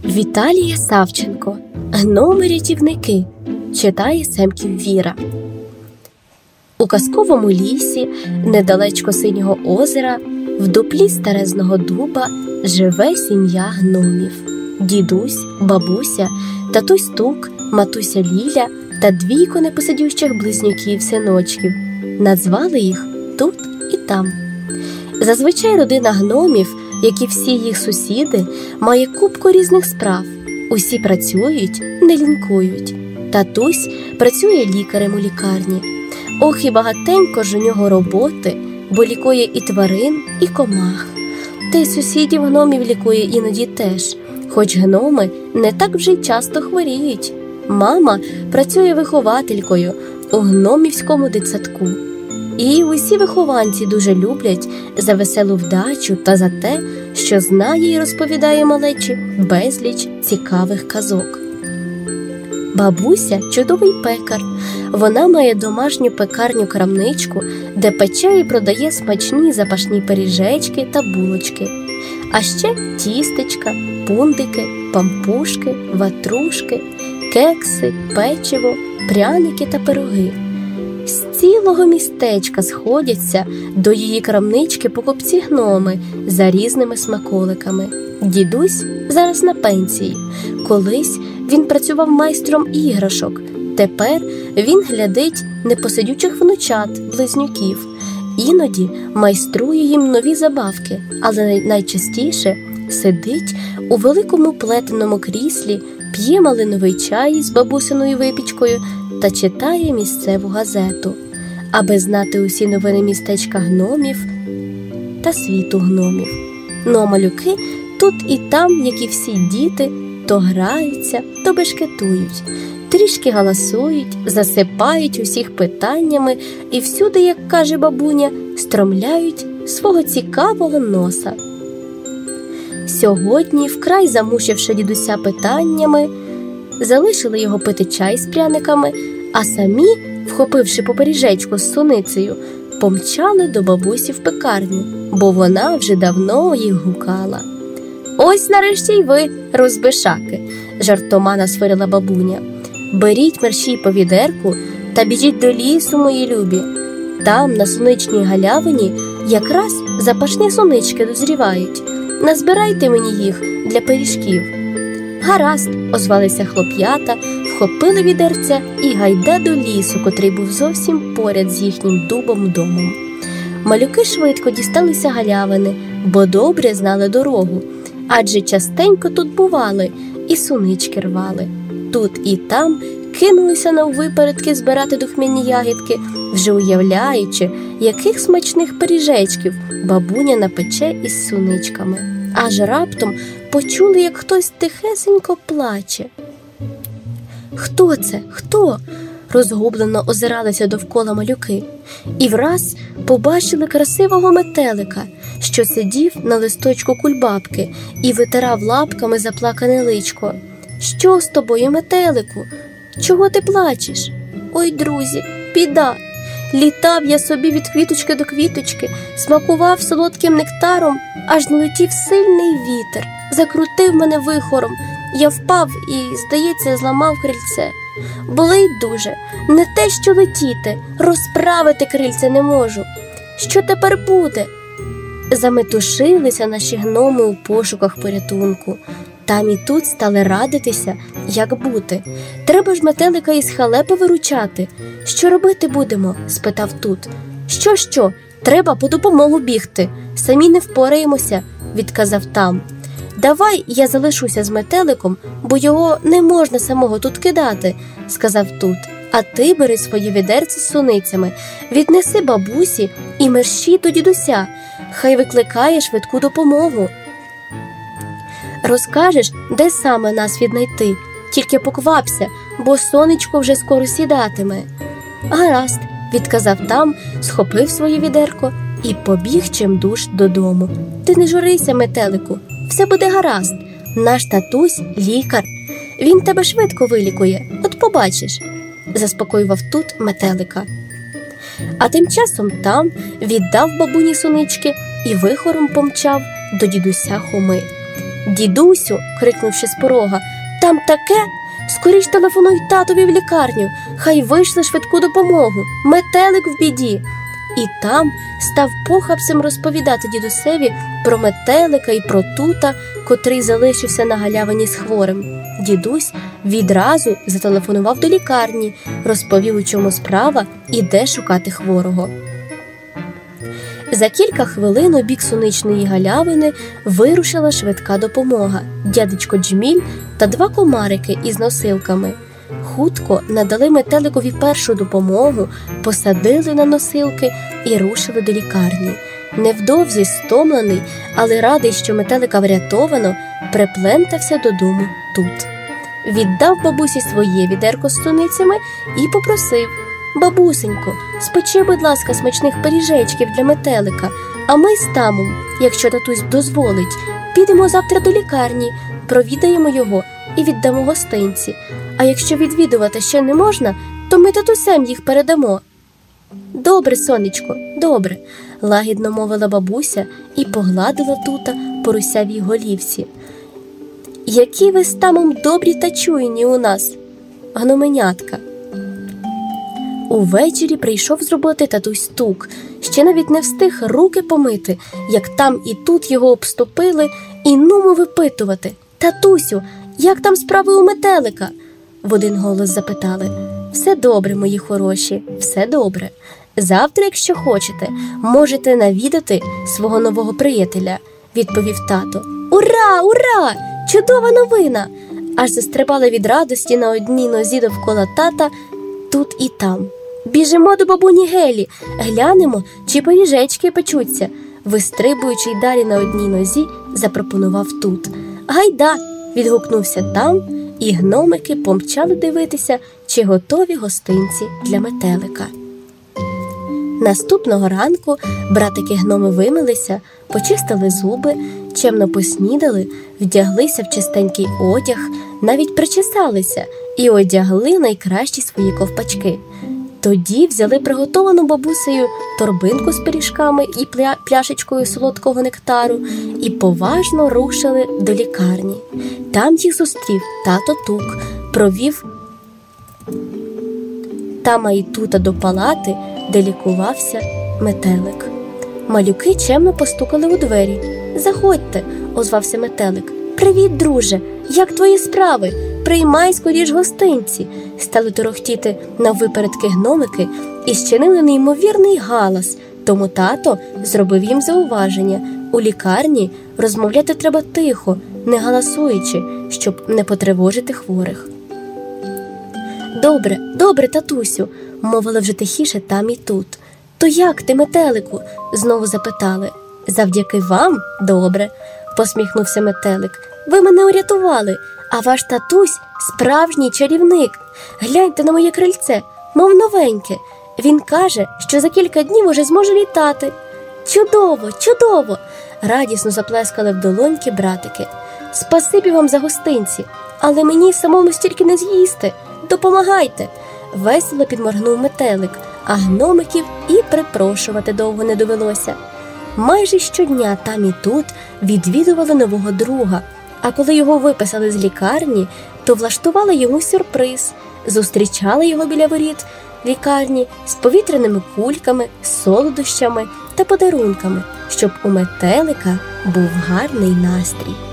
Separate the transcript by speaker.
Speaker 1: Віталія Савченко. Гноми-рятівники. Читає Семків Віра. У казковому лісі, недалечко Синього озера, в дуплі старезного дуба живе сім'я гномів. Дідусь, бабуся, татусь Тук, матуся Ліля та двійко непосидющих близнюків-синочків. Назвали їх тут і там. Зазвичай родина гномів, як і всі їх сусіди, має купку різних справ. Усі працюють, не лінкують. Татусь працює лікарем у лікарні. Ох, і багатенько ж у нього роботи, бо лікує і тварин, і комах. Та й сусідів гномів лікує іноді теж, хоч гноми не так вже й часто хворіють. Мама працює вихователькою у гномівському дитсадку. І усі вихованці дуже люблять за веселу вдачу та за те, що знає і розповідає малечі безліч цікавих казок. Бабуся – чудовий пекар. Вона має домашню пекарню-крамничку, де пече і продає смачні запашні пиріжечки та булочки. А ще тістечка, пундики, пампушки, ватрушки, кекси, печиво, пряники та пироги. З цілого містечка сходяться до її крамнички покупці-гноми за різними смаколиками. Дідусь зараз на пенсії. Колись він працював майстром іграшок. Тепер він глядить непосидючих внучат-близнюків. Іноді майструє їм нові забавки, але найчастіше сидить у великому плетеному кріслі, п'є малиновий чай з бабусиною випічкою та читає місцеву газету, аби знати усі новини містечка гномів та світу гномів. Ну а малюки тут і там, як і всі діти, то граються, то бешкетують, трішки галасують, засипають усіх питаннями і всюди, як каже бабуня, стромляють свого цікавого носа. Сьогодні, вкрай замучивши дідуся питаннями, залишили його пити чай з пряниками, а самі, вхопивши по пиріжечку з суницею, помчали до бабусі в пекарню, бо вона вже давно їх гукала. «Ось нарешті й ви, розбишаки!» – жартома насварила бабуня. «Беріть мерщій по відерку та біжіть до лісу, мої любі. Там, на соничній галявині, якраз запашні сонички дозрівають. Назбирайте мені їх для пиріжків». «Гаразд», – озвалися хлоп'ята, вхопили відерця і гайда до лісу, котрий був зовсім поряд з їхнім дубом-домом. Малюки швидко дісталися галявини, бо добре знали дорогу, адже частенько тут бували і сунички рвали. Тут і там кинулися наввипередки збирати духмяні ягідки, вже уявляючи, яких смачних пиріжечків бабуня напече із суничками. Аж раптом почули, як хтось тихесенько плаче. «Хто це? Хто?» – розгублено озиралися довкола малюки. І враз побачили красивого метелика, що сидів на листочку кульбабки і витирав лапками заплакане личко. «Що з тобою, метелику? Чого ти плачеш?» «Ой, друзі, біда! Літав я собі від квіточки до квіточки, смакував солодким нектаром, аж налетів сильний вітер, закрутив мене вихором. Я впав і, здається, зламав крильце. Болить дуже, не те, що летіти, розправити крильце не можу. Що тепер буде?» Заметушилися наші гноми у пошуках порятунку. Там і тут стали радитися, як бути. «Треба ж метелика із халепи виручати. Що робити будемо?» – спитав Тут. Що? Треба по допомогу бігти. Самі не впораємося», – відказав Там. «Давай я залишуся з метеликом, бо його не можна самого тут кидати», – сказав Тут. «А ти бери свої відерці з суницями, віднеси бабусі і мерщій до дідуся. Хай викликає швидку допомогу. Розкажеш, де саме нас віднайти, тільки поквапся, бо сонечко вже скоро сідатиме». «Гаразд», – відказав Там, схопив своє відерко і побіг чимдуж додому. «Ти не журися, метелику, все буде гаразд. Наш татусь – лікар. Він тебе швидко вилікує, от побачиш», – заспокоював Тут метелика. А тим часом Там віддав бабуні сунички і вихором помчав до дідуся Хоми. «Дідусю!» – крикнувши з порога. «Там таке! Скоріш телефонуй татові в лікарню! Хай вийшли швидку допомогу! Метелик в біді!» І там став похапцем розповідати дідусеві про метелика і про тута, котрий залишився на галявині з хворим. Дідусь відразу зателефонував до лікарні, розповів, у чому справа і де шукати хворого. За кілька хвилин у бік Соничної галявини вирушила швидка допомога, дядечко Джміль та 2 комарики із носилками. Хутко надали метеликові першу допомогу, посадили на носилки і рушили до лікарні. Невдовзі стомлений, але радий, що метелика врятовано, приплентався додому тут. Віддав бабусі своє відерко з суницями і попросив: «Бабусенько, спечи, будь ласка, смачних пиріжечків для метелика, а ми з Тамом, якщо татусь дозволить, підемо завтра до лікарні, провідаємо його і віддамо гостинці. А якщо відвідувати ще не можна, то ми татусем їх передамо». «Добре, сонечко, добре», – лагідно мовила бабуся і погладила тута по русявій голівці. «Які ви з Тамом добрі та чуйні у нас, гноменятка». Увечері прийшов з роботи татусь Тук. Ще навіть не встиг руки помити, як там і тут його обступили і нумо випитувати: «Татусю, як там справи у метелика?» В один голос запитали. «Все добре, мої хороші, все добре. Завтра, якщо хочете, можете навідати свого нового приятеля», – відповів тато. «Ура, ура! Чудова новина!» Аж застрибали від радості на одній нозі довкола тата тут і там. «Біжимо до бабуні Гелі, глянемо, чи пиріжечки печуться», – вистрибуючи й далі на одній нозі, запропонував тут. «Гайда!» – відгукнувся там, і гномики помчали дивитися, чи готові гостинці для метелика. Наступного ранку братики-гноми вимилися, почистили зуби, чемно поснідали, вдяглися в чистенький одяг, навіть причесалися і одягли найкращі свої ковпачки. Тоді взяли приготовану бабусею торбинку з пиріжками і пляшечкою солодкого нектару і поважно рушили до лікарні. Там їх зустрів тато Тук, провів Тама і тута до палати, де лікувався метелик. Малюки чемно постукали у двері. «Заходьте», – озвався метелик. «Привіт, друже! Як твої справи? Приймай скоріш гостинці!» Стали торохтіти наввипередки гномики і щинили неймовірний галас, тому тато зробив їм зауваження: у лікарні розмовляти треба тихо, не галасуючи, щоб не потривожити хворих. «Добре, добре, татусю», – мовили вже тихіше там і тут. «То як ти, метелику?» – знову запитали. «Завдяки вам – добре», – посміхнувся метелик. «Ви мене урятували, а ваш татусь – справжній чарівник. Гляньте на моє крильце, мов новеньке. Він каже, що за кілька днів уже зможе літати». «Чудово, чудово!» – радісно заплескали в долоньки братики. «Спасибі вам за гостинці, але мені самому стільки не з'їсти. Допомагайте!» Весело підморгнув метелик, а гномиків і припрошувати довго не довелося. Майже щодня там і тут відвідували нового друга, а коли його виписали з лікарні, то влаштували йому сюрприз. Зустрічали його біля воріт лікарні з повітряними кульками, солодощами та подарунками, щоб у метелика був гарний настрій.